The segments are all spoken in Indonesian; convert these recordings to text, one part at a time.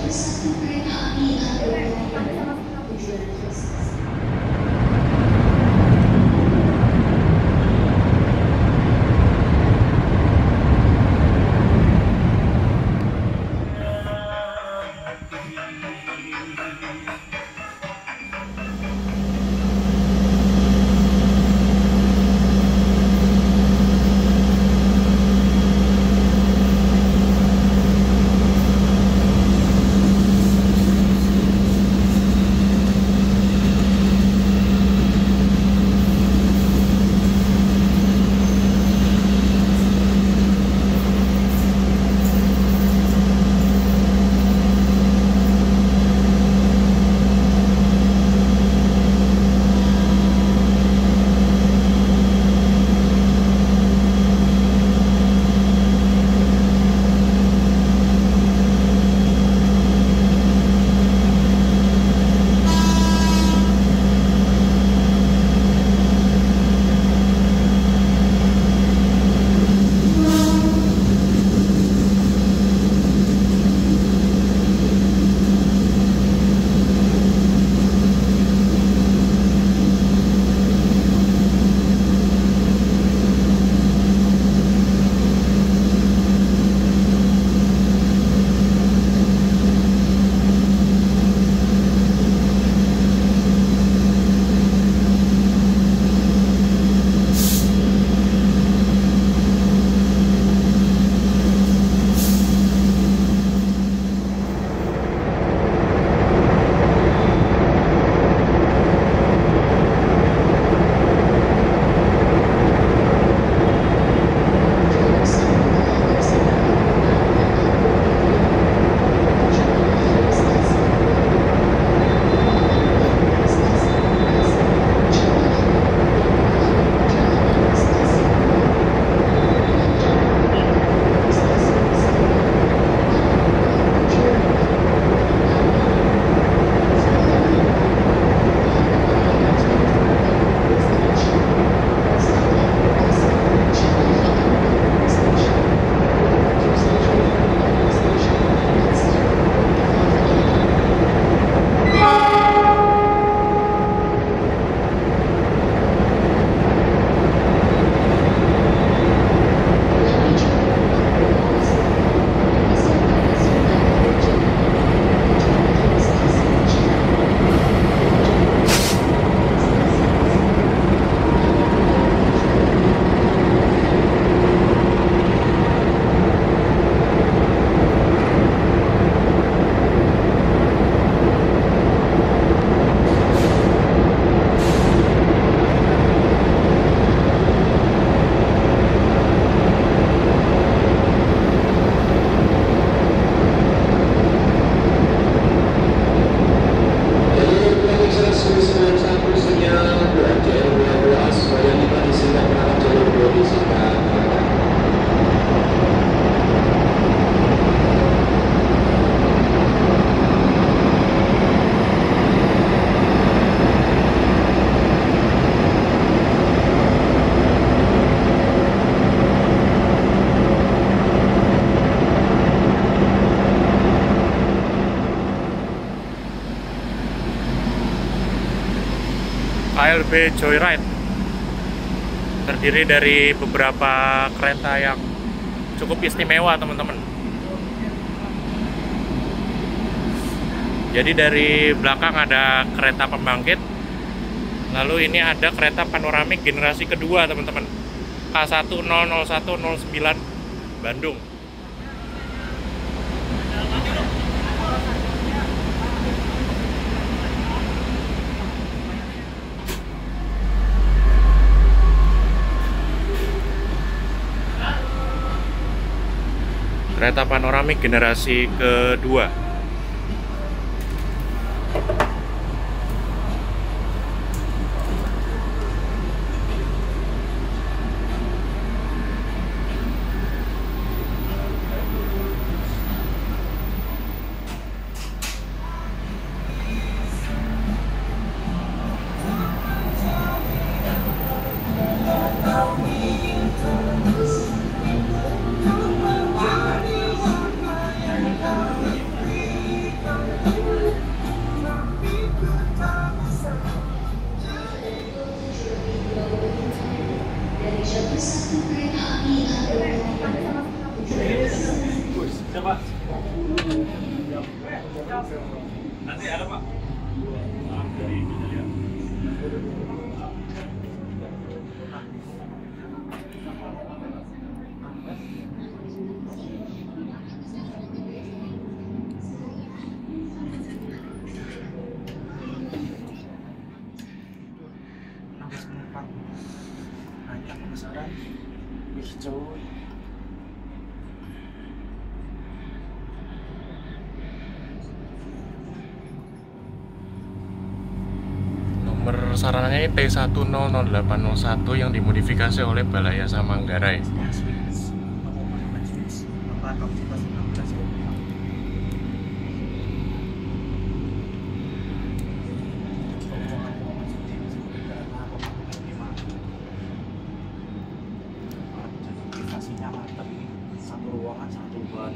satu kereta api Argo tujuan Kostas. KLB Joyride terdiri dari beberapa kereta yang cukup istimewa, teman-teman. Jadi dari belakang ada kereta pembangkit, lalu ini ada kereta panoramik generasi kedua, teman-teman, K100109 Bandung. Kereta panoramik generasi kedua. Ada Pak. Nanti ada Pak. Nomor sarananya T100801 yang dimodifikasi oleh Balayasa Manggarai. Satu ruangan satu ban.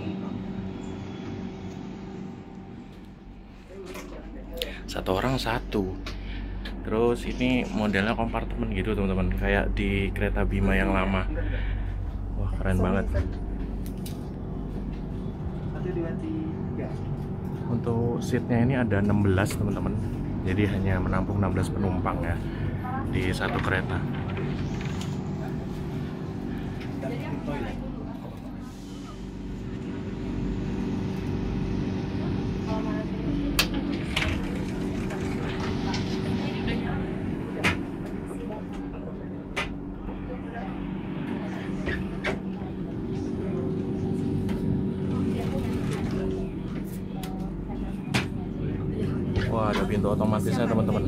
Satu orang satu. Terus ini modelnya kompartemen gitu teman-teman, kayak di kereta Bima yang lama. Wah, keren banget. Untuk seatnya ini ada 16 teman-teman, jadi hanya menampung 16 penumpang ya di satu kereta. Wah, ada pintu otomatisnya teman-teman.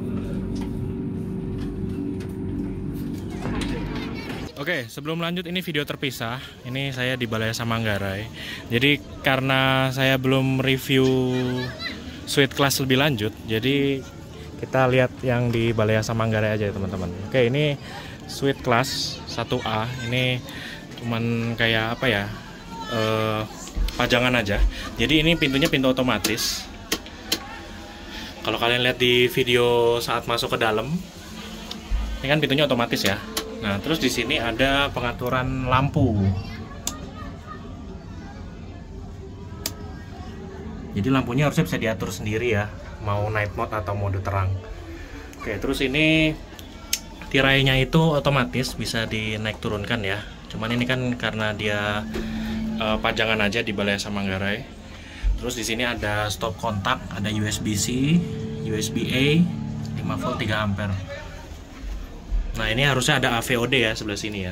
Oke, sebelum lanjut ini video terpisah. Ini saya di Balayasa Manggarai. Jadi karena saya belum review suite class lebih lanjut, jadi kita lihat yang di Balayasa Manggarai aja ya teman-teman. Oke, ini suite class 1A. Ini cuman kayak apa ya? Pajangan aja. Jadi ini pintunya pintu otomatis. Kalau kalian lihat di video saat masuk ke dalam, ini kan pintunya otomatis ya. Nah, terus di sini ada pengaturan lampu. Jadi lampunya harusnya bisa diatur sendiri ya, mau night mode atau mode terang. Oke, terus ini tirainya itu otomatis bisa dinaik turunkan ya. Cuman ini kan karena dia pajangan aja di Balayasa Manggarai. Terus di sini ada stop kontak, ada USB-C, USB-A, 5 volt 3 ampere. Nah, ini harusnya ada AVOD ya sebelah sini ya.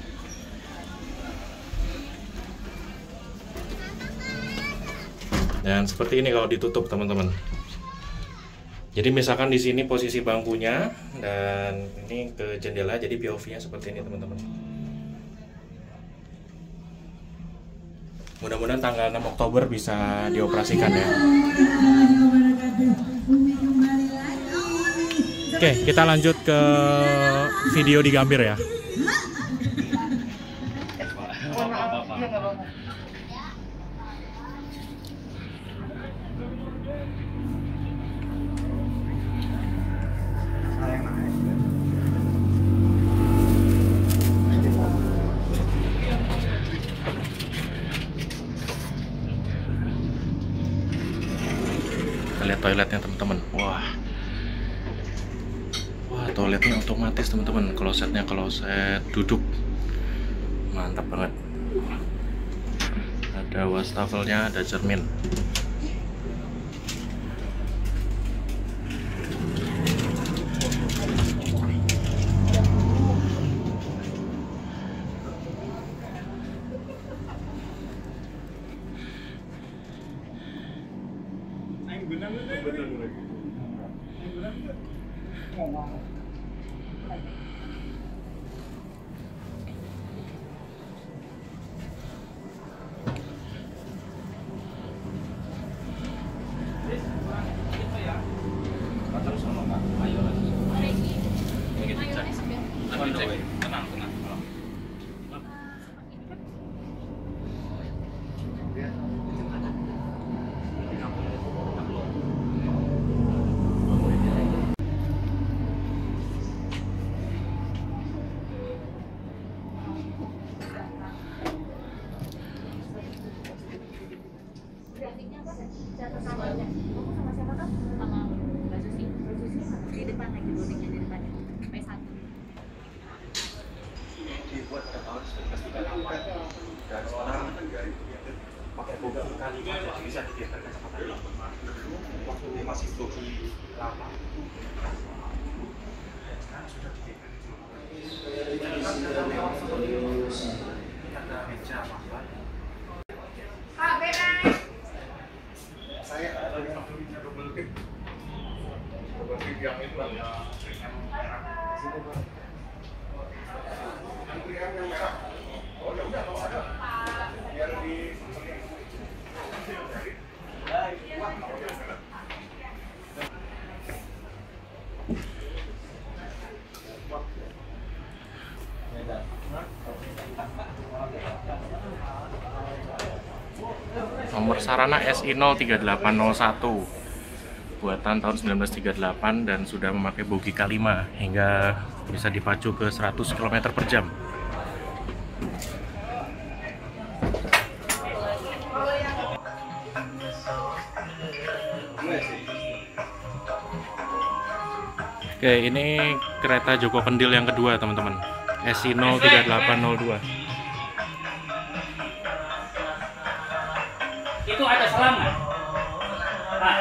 Dan seperti ini kalau ditutup teman-teman. Jadi misalkan di sini posisi bangkunya dan ini ke jendela, jadi POV-nya seperti ini teman-teman. Mudah-mudahan tanggal 6 Oktober bisa dioperasikan ya. Oke, kita lanjut ke video di Gambir ya. Lihat toiletnya teman-teman. Wah, toiletnya otomatis teman-teman. Klosetnya kloset duduk, mantap banget. Ada wastafelnya, ada cermin. Jatuh sama aja. Kamu sama siapa tuh? Sama Mbak Susi. Mbak Susi mana? Di depan lagi, boardingnya di depan. P1. Dibuat pada tahun 1938 dan sekarang pakai boga kali jadi bisa digeser kecepatan waktu dia masih bogi lama. Sekarang sudah digeser. Ada meja apa? Saya ada meja double tip. Double tip yang itu ada ringan merah. Antrian yang merah. Oh ya udah kalau ada. Biar di Nomor Sarana SI 03801 buatan tahun 1938 dan sudah memakai bogi K5 hingga bisa dipacu ke 100 km per jam. Oke, ini kereta Joko Kendil yang kedua, teman-teman. SI 03802. Itu ada selang nggak? Pak.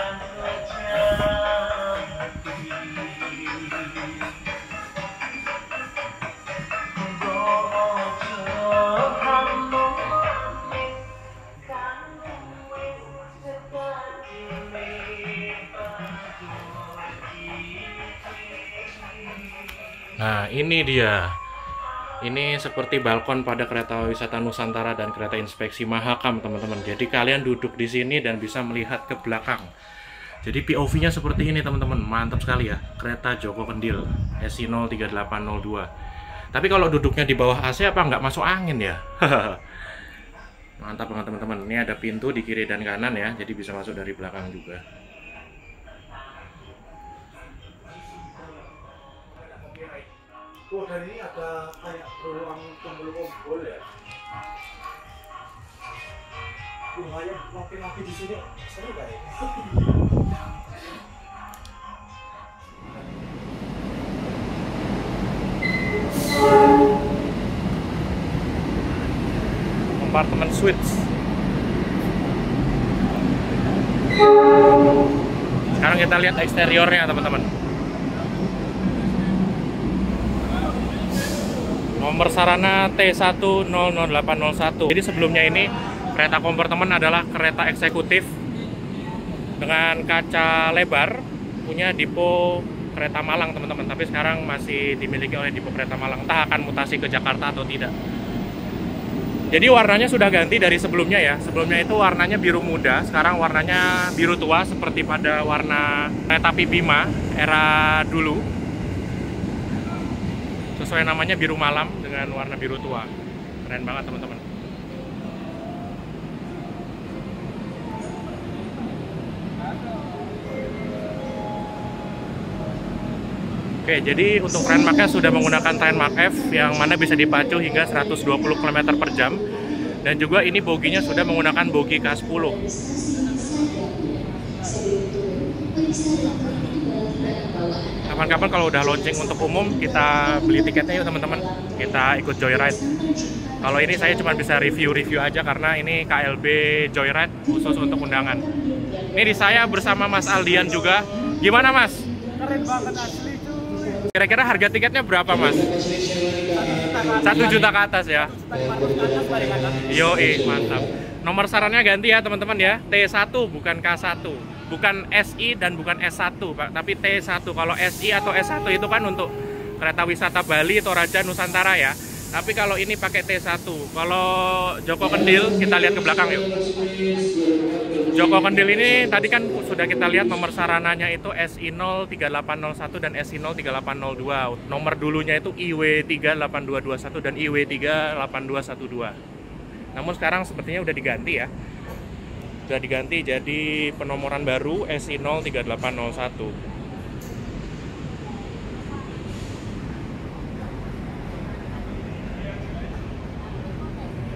Nah, ini dia. Ini seperti balkon pada kereta wisata Nusantara dan kereta inspeksi Mahakam, teman-teman. Jadi kalian duduk di sini dan bisa melihat ke belakang. Jadi POV-nya seperti ini, teman-teman. Mantap sekali ya. Kereta Joko Kendil SI 03802. Tapi kalau duduknya di bawah AC apa nggak masuk angin ya? Mantap banget, teman-teman. Ini ada pintu di kiri dan kanan ya. Jadi bisa masuk dari belakang juga. Oh, dan ini ada kayak ruang kumpul-kumpul ya. Lumayan laki-laki di sini seru gak ya? Kompartemen suites. Sekarang kita lihat eksteriornya, teman-teman. Nomor Sarana T1000801. Jadi sebelumnya ini kereta kompartemen adalah kereta eksekutif dengan kaca lebar, punya Dipo Kereta Malang, teman-teman. Tapi sekarang masih dimiliki oleh Dipo Kereta Malang. Entah akan mutasi ke Jakarta atau tidak. Jadi warnanya sudah ganti dari sebelumnya ya. Sebelumnya itu warnanya biru muda, sekarang warnanya biru tua seperti pada warna kereta api Bima era dulu. Sesuai namanya biru malam dengan warna biru tua. Keren banget, teman-teman. Oke, jadi untuk Trainmark-nya sudah menggunakan Trainmark F yang mana bisa dipacu hingga 120 km per jam. Dan juga ini boginya sudah menggunakan bogi K10. Kapan-kapan kalau udah launching untuk umum, kita beli tiketnya yuk, teman-teman. Kita ikut joyride. Kalau ini saya cuma bisa review-review aja karena ini KLB Joyride khusus untuk undangan. Ini di saya bersama Mas Aldian juga. Gimana, Mas? Keren banget asli cuy. Kira-kira harga tiketnya berapa, Mas? 1 juta ke atas ya. Yoi, mantap. Nomor sarannya ganti ya, teman-teman ya. T1 bukan K1. Bukan SI dan bukan S1, Pak, tapi T1. Kalau SI atau S1 itu kan untuk kereta wisata Bali atau Raja Nusantara ya. Tapi kalau ini pakai T1. Kalau Joko Kendil, kita lihat ke belakang yuk. Joko Kendil ini tadi kan sudah kita lihat nomor sarananya itu SI 03801 dan SI 03802. Nomor dulunya itu IW 38221 dan IW 38212. Namun sekarang sepertinya udah diganti ya. Sudah diganti jadi penomoran baru SI 03801.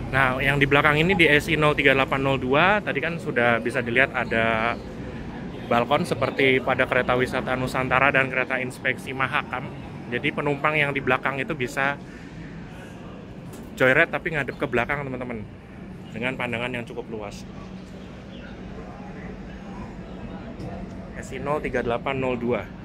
Nah, yang di belakang ini di SI 03802 tadi kan sudah bisa dilihat ada balkon seperti pada kereta wisata Nusantara dan kereta inspeksi Mahakam. Jadi penumpang yang di belakang itu bisa joyride tapi ngadep ke belakang teman-teman, dengan pandangan yang cukup luas. SI 03802.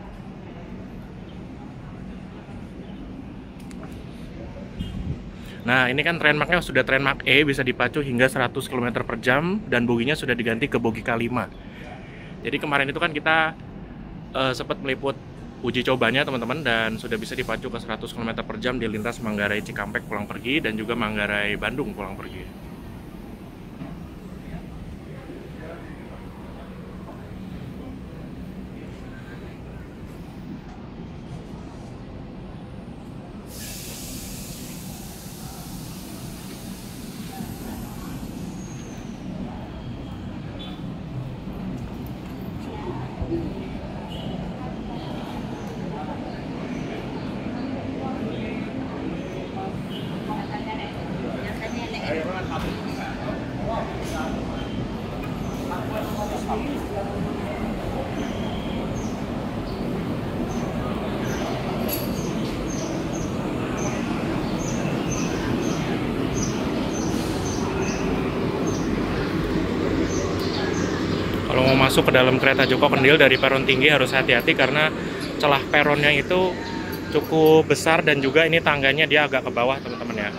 Nah, ini kan trainmarknya sudah trainmark E, bisa dipacu hingga 100 km per jam dan boginya sudah diganti ke bogi K5. Jadi kemarin itu kan kita sempat meliput uji cobanya teman-teman, dan sudah bisa dipacu ke 100 km per jam di lintas Manggarai Cikampek pulang pergi dan juga Manggarai Bandung pulang pergi. Kalau mau masuk ke dalam kereta Joko Kendil dari peron tinggi harus hati-hati karena celah peronnya itu cukup besar dan juga ini tangganya dia agak ke bawah teman-teman ya.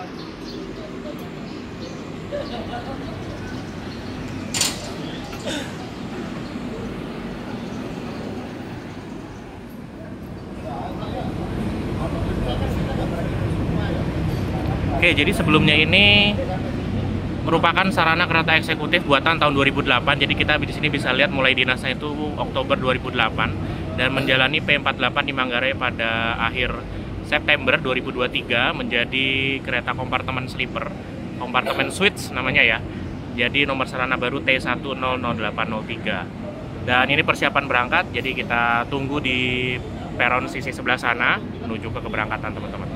Oke, jadi sebelumnya ini merupakan sarana kereta eksekutif buatan tahun 2008. Jadi kita di sini bisa lihat mulai dinasnya itu Oktober 2008 dan menjalani P48 di Manggarai pada akhir September 2023 menjadi kereta kompartemen sleeper, kompartemen suites namanya ya. Jadi nomor sarana baru T100803. Dan ini persiapan berangkat, jadi kita tunggu di peron sisi sebelah sana menuju ke keberangkatan teman-teman.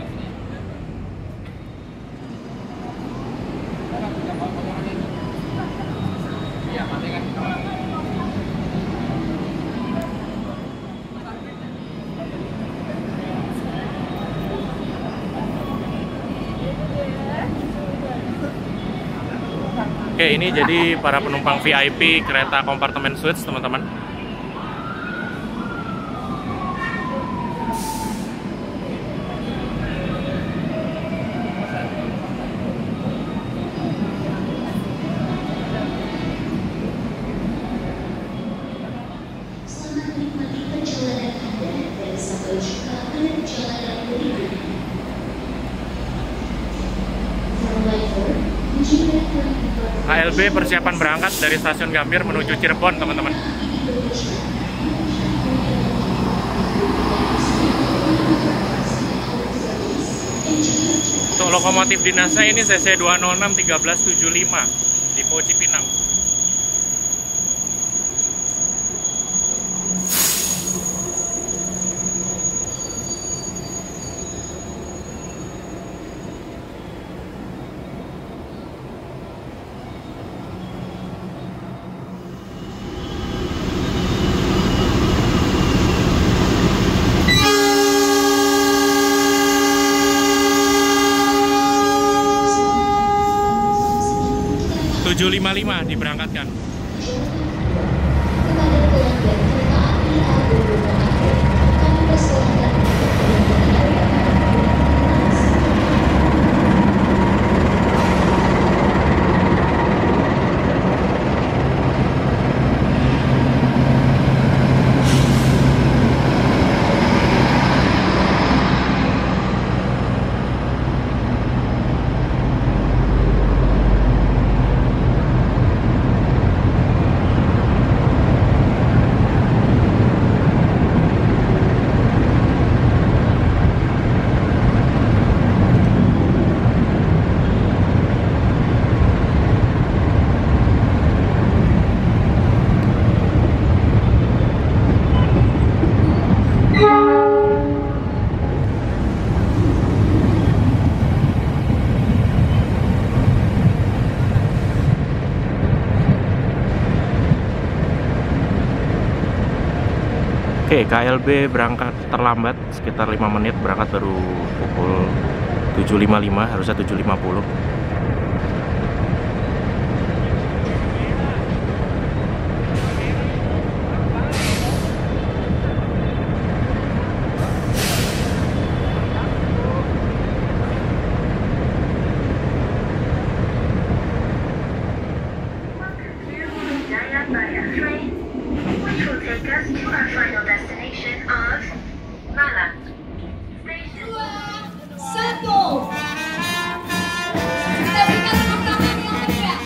Oke, ini jadi para penumpang VIP kereta kompartemen suites teman-teman. HLB persiapan berangkat dari stasiun Gambir menuju Cirebon teman-teman. Untuk lokomotif dinasnya ini CC 206 1375 tipe Cipinang. Diberangkatkan. Oke, KLB berangkat terlambat sekitar 5 menit, berangkat baru pukul 7.55, harusnya 7.50. Jayabaya train, which will take us to our final destination of Malang. Station. Satu. Kita berikan tepuk tangan yang meriah.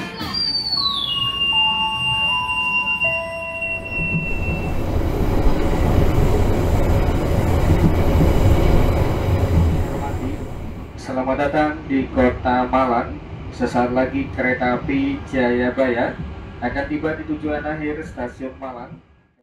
Selamat datang di Kota Malang. Sesaat lagi kereta api Jayabaya akan tiba di tujuan akhir stasiun Malang.